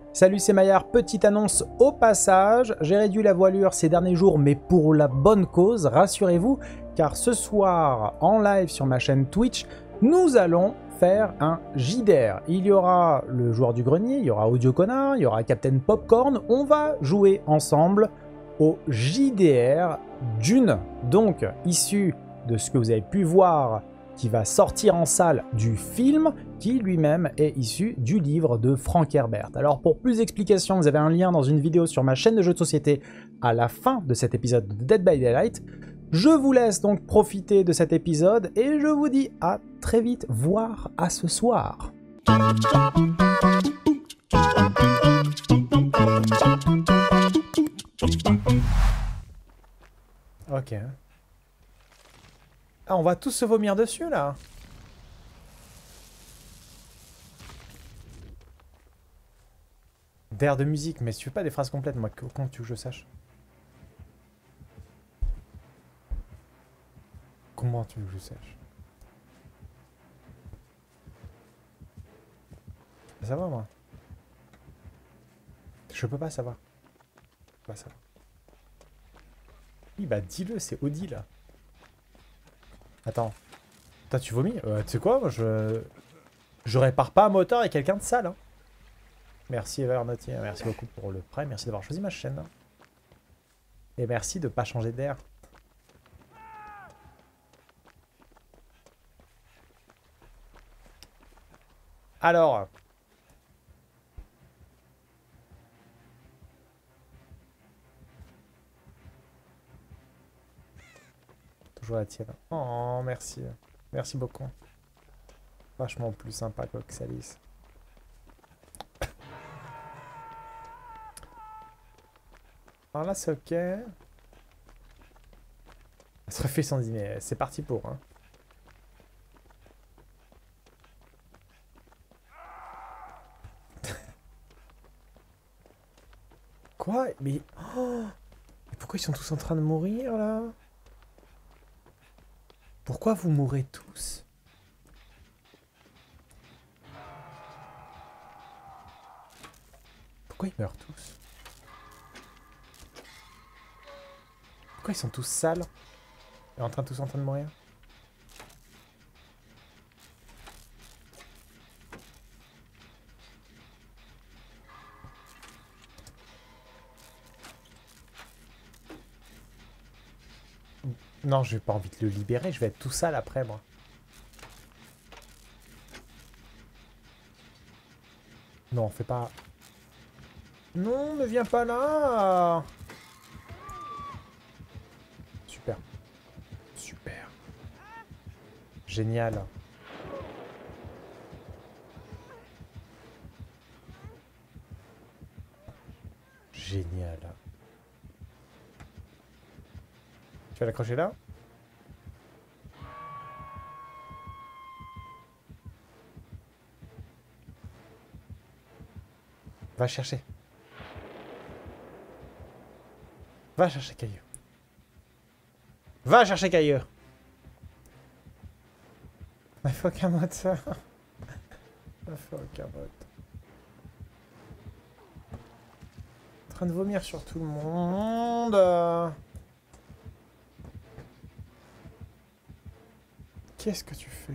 Salut, c'est Maillard. Petite annonce au passage. J'ai réduit la voilure ces derniers jours, mais pour la bonne cause, rassurez-vous, car ce soir, en live sur ma chaîne Twitch, nous allons faire un JDR. Il y aura le joueur du grenier, il y aura Audio Connard, il y aura Captain Popcorn. On va jouer ensemble au JDR Dune, donc issu de ce que vous avez pu voir qui va sortir en salle du film, qui lui-même est issu du livre de Frank Herbert. Alors pour plus d'explications, vous avez un lien dans une vidéo sur ma chaîne de jeux de société à la fin de cet épisode de Dead by Daylight. Je vous laisse donc profiter de cet épisode et je vous dis à très vite, voire à ce soir. Ok. Ah, on va tous se vomir dessus, là. D'air de musique, mais si tu fais pas des phrases complètes, moi, comment tu veux que je sache? Comment tu veux que je sache? Ça va, moi. Je peux pas savoir. Je peux pas savoir. Oui, bah dis-le, c'est Audi, là. Attends. Toi, tu vomis? Tu sais quoi, moi, je répare pas un moteur avec quelqu'un de sale, hein. Merci Evernotier, merci beaucoup pour le prêt, merci d'avoir choisi ma chaîne. Et merci de pas changer d'air. Alors. Toujours la tienne. Oh, merci. Merci beaucoup. Vachement plus sympa qu'Oxalis. Alors là, c'est ok. Elle se refait son dîner. C'est parti pour. Hein. Quoi? Mais... Oh, mais pourquoi ils sont tous en train de mourir, là? Pourquoi vous mourrez tous? Pourquoi ils meurent tous? Pourquoi ils sont tous sales? Et tous en train de mourir? Non, j'ai pas envie de le libérer, je vais être tout sale après, moi. Non, fais pas... Non, ne viens pas là! Super. Super. Génial. Génial. Tu vas l'accrocher là? Va chercher. Va chercher Cailleux. Va chercher Cailleux. Il faut qu'un mode ça. Il faut qu'un mode. En train de vomir sur tout le monde. Qu'est-ce que tu fais?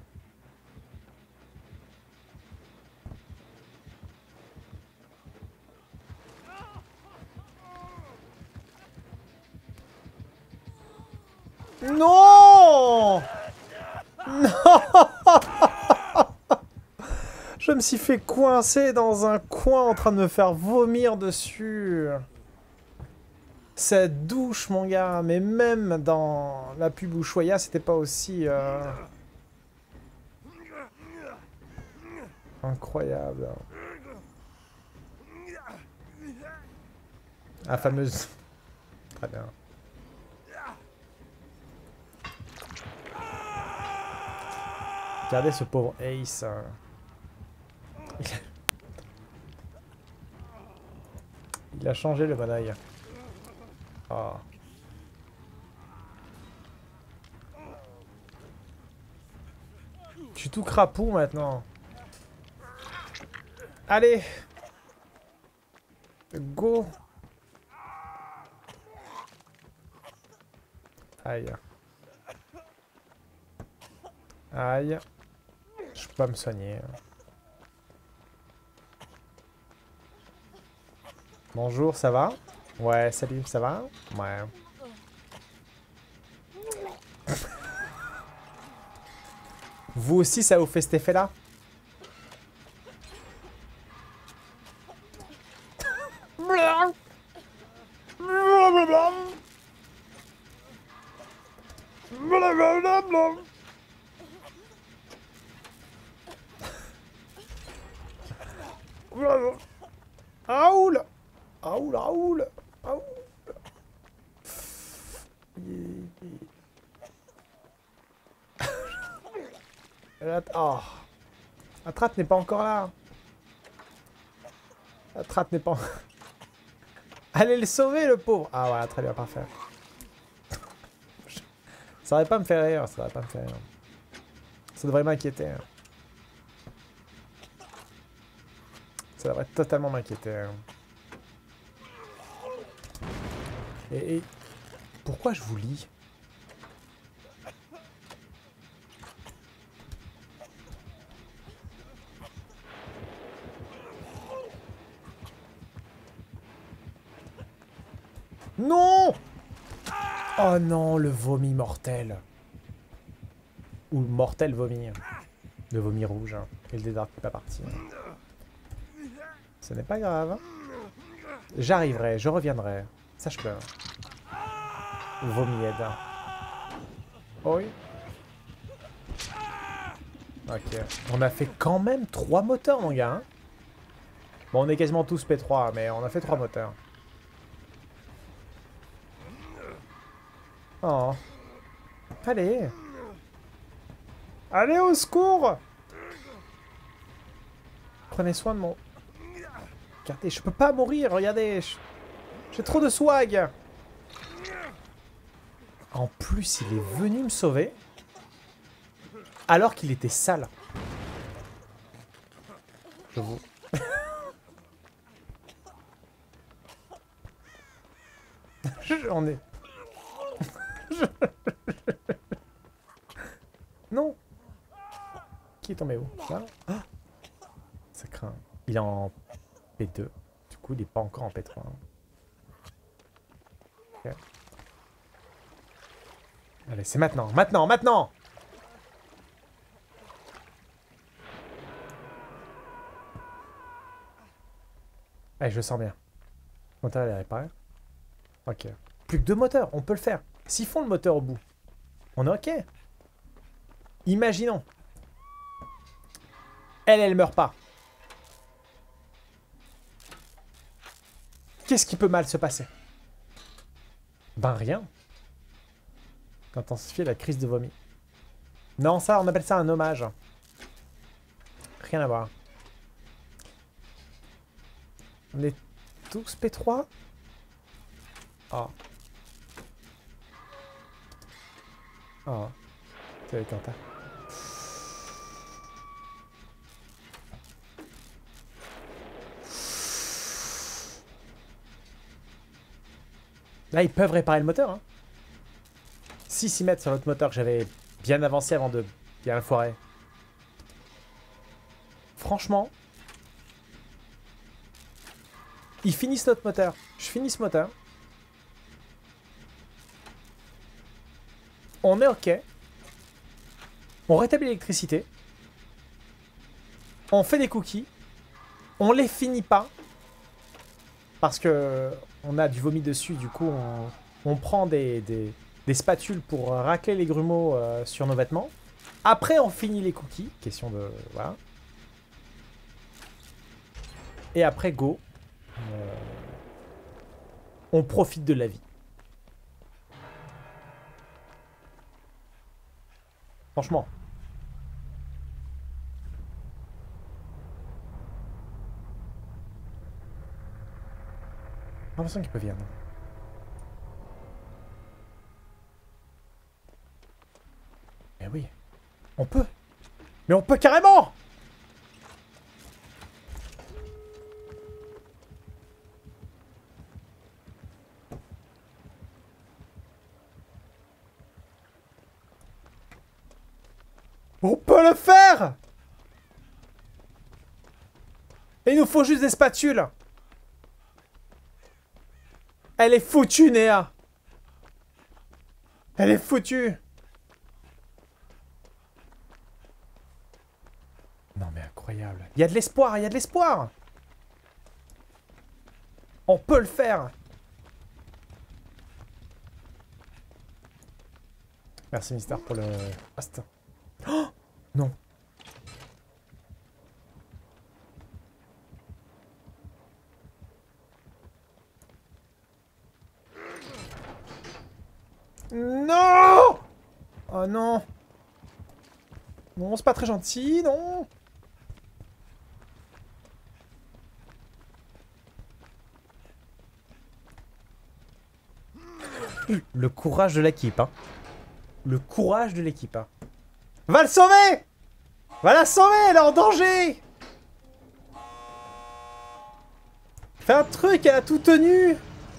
Non! Non! Je me suis fait coincer dans un coin en train de me faire vomir dessus. Cette douche, mon gars. Mais même dans la pub Ushuaïa, c'était pas aussi... incroyable. La fameuse... Très bien. Regardez ce pauvre Ace. Il a changé le manaille. Oh. Je suis tout crapaud maintenant. Allez. Go. Aïe. Aïe. Je peux pas me soigner. Bonjour, ça va? Ouais, salut, ça va? Ouais. Vous aussi, ça vous fait cet effet-là? Aoul! Aoul, aoul! Aoul! Oh. La trappe n'est pas encore là. La trappe n'est pas... Allez le sauver, le pauvre. Ah voilà, très bien, parfait. Ça devrait pas me faire rire, ça devrait pas me faire rire. Ça devrait m'inquiéter. Ça devrait totalement m'inquiéter. Et pourquoi je vous lis? Non! Oh non, le vomi mortel. Ou le mortel vomi. Le vomi rouge. Hein. Et le désert n'est pas parti. Hein. Ce n'est pas grave. J'arriverai, je reviendrai. Sache-le. Vomi aide. Oui. Ok. On a fait quand même 3 moteurs, mon gars. Hein. Bon, on est quasiment tous P3, mais on a fait 3 moteurs. Oh. Allez. Allez au secours. Prenez soin de mon... Regardez, je peux pas mourir, regardez. J'ai trop de swag. En plus, il est venu me sauver. Alors qu'il était sale. Je vous... J'en ai... Non. Qui est tombé où? Là? Ah, ça craint. Il est en P2. Du coup, il n'est pas encore en P3. Okay. Allez, c'est maintenant. Maintenant, maintenant! Allez, je le sens bien. Le moteur, il est réparé. Ok. Plus que 2 moteurs, on peut le faire. S'ils font le moteur au bout, on est ok. Imaginons. Elle meurt pas. Qu'est-ce qui peut mal se passer? Ben rien. Intensifier la crise de vomi. Non, ça, on appelle ça un hommage. Rien à voir. On est tous P3? Oh. Oh. C'est avec Quentin. Là, ils peuvent réparer le moteur. Hein. Si s'y mettent sur l'autre moteur que j'avais bien avancé avant de bien le foirer. Franchement, ils finissent notre moteur. Je finis ce moteur. On est ok. On rétablit l'électricité. On fait des cookies. On les finit pas. Parce que on a du vomi dessus. Du coup, on prend des spatules pour racler les grumeaux sur nos vêtements. Après, on finit les cookies. Question de... Voilà. Et après, go. On profite de la vie. Franchement. J'ai l'impression qu'il peut venir. Mais oui. On peut. Mais on peut carrément. On peut le faire! Et il nous faut juste des spatules. Elle est foutue, Néa. Elle est foutue. Non mais incroyable. Il y a de l'espoir, il y a de l'espoir. On peut le faire. Merci Mister pour le host. Oh non. Non! Oh non! Non, c'est pas très gentil, non! Le courage de l'équipe, hein. Le courage de l'équipe, hein. Va le sauver! Va la sauver, elle est en danger! Fais un truc, elle a tout tenu!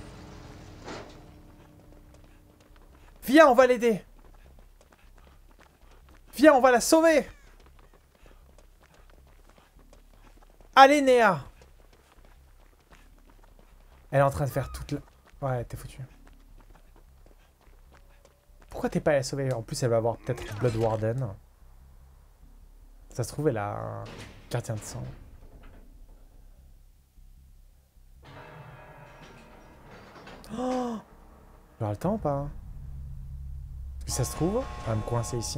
Viens, on va l'aider! Viens, on va la sauver! Allez, Néa! Elle est en train de faire toute la... Ouais, t'es foutu. Pourquoi t'es pas allé la sauver? En plus, elle va avoir peut-être Blood Warden. Ça se trouve, elle a un gardien de sang. Oh! J'aurai le temps ou pas? Est-ce que ça se trouve? Elle va me coincer ici.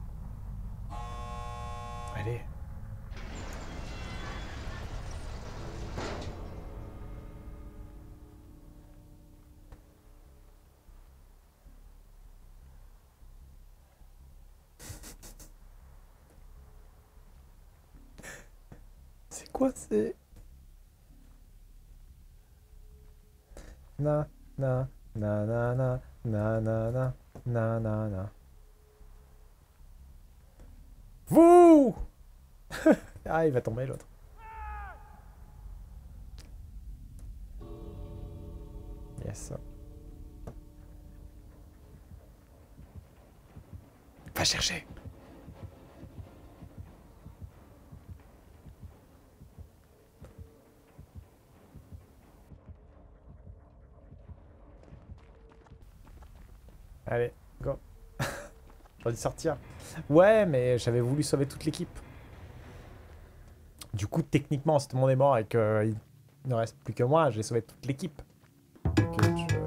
Allez. C'est quoi c'est... Na na na na na na na na na na na. Vous! Ah, il va tomber l'autre. Yes. Va chercher. Allez, go. J'aurais dû sortir. Ouais, mais j'avais voulu sauver toute l'équipe. Du coup, techniquement, si tout le monde est mort et qu'il ne reste plus que moi, j'ai sauvé toute l'équipe. Donc,